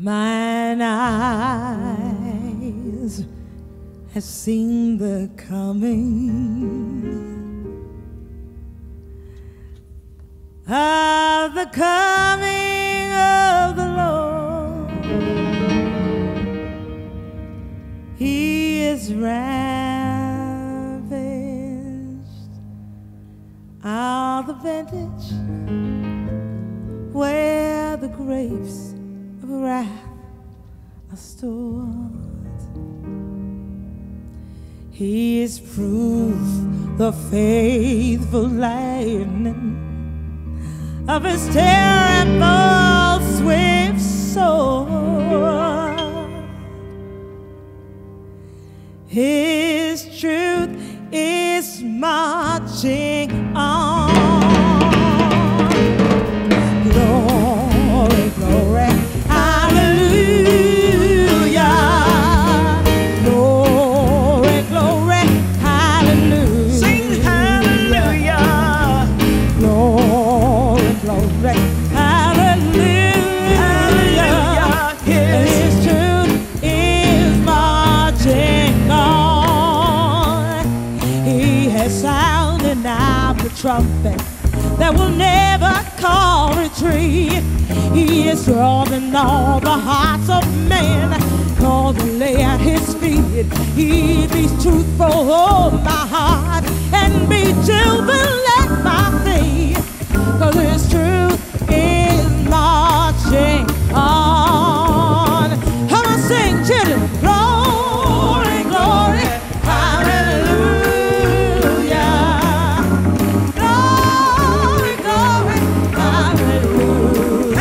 Mine eyes have seen the coming of the Lord. He is ravished all the vintage where the grapes of wrath are stored. He is proof the faithful lightning of his terrible swift sword. His truth is marching on. Glory, glory, hallelujah. Glory, glory, hallelujah. Sing hallelujah. Glory, glory, hallelujah. Hallelujah. His truth is marching on. He has sounded now the trumpet that will never call retreat. He is drawing all the hearts of men, called to lay at his feet. He be truthful, hold my heart, and be jubilant at my feet. 'Cause his truth is marching on. Come on, sing, children. Glory, glory, hallelujah. Glory, glory, hallelujah.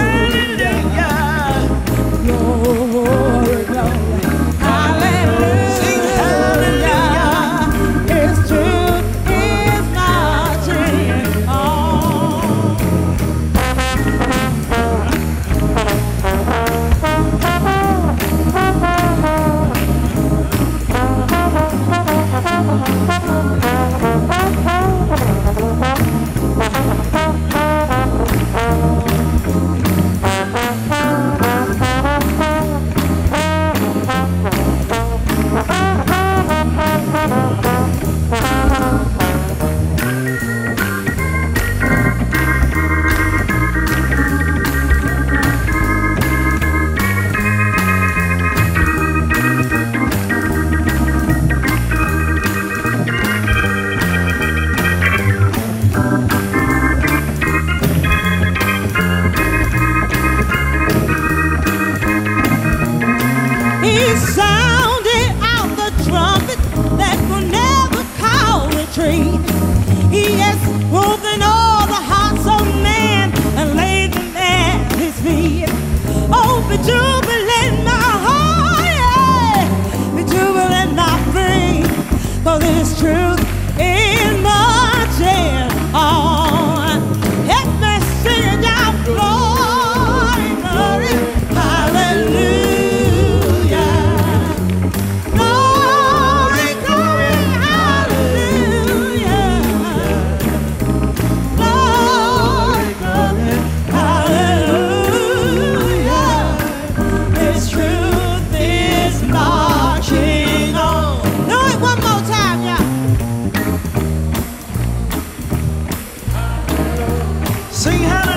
Glory, glory, hallelujah. Sing hallelujah. His truth is marching on. He sounded out the trumpet that will never call retreat. He has woken all the hearts of men and laid them at his feet. Oh, be jubilant my heart, yeah. Be jubilant my free. 'Cause his truth is marching on. Let me sing it down, glory, glory, hallelujah. Glory, glory, hallelujah. Glory, glory, hallelujah. His truth is marching on. Do it one more time, yeah. Sing hallelujah.